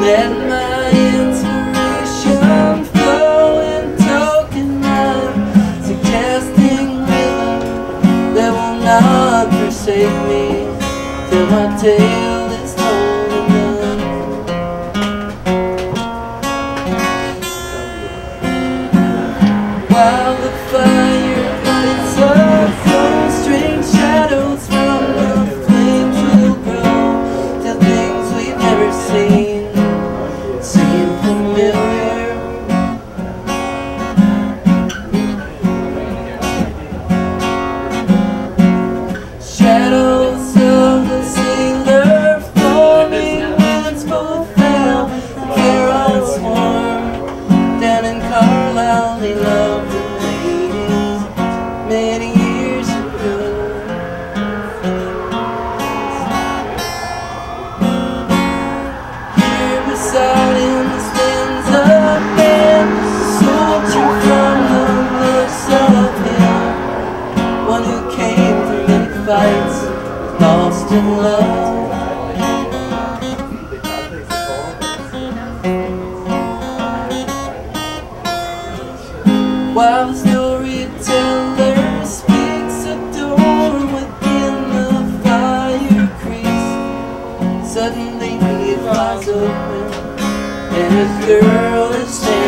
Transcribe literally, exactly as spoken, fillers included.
Let my inspiration flow in token line, suggesting rhythm that will not forsake me till my tale is told and done. While the fire lights up from strange shadows from the flames will grow till things we've never seen seem familiar. Shadows of the sailor forming winds both fell and Carol swarm down in Carlisle. He loved the ladies many years ago. Here beside him stands a man, a soldier from the looks of him, one who came through many fights, lost in love. While the storyteller speaks, a door within the fire creaks. Suddenly it flies open, and a girl is standing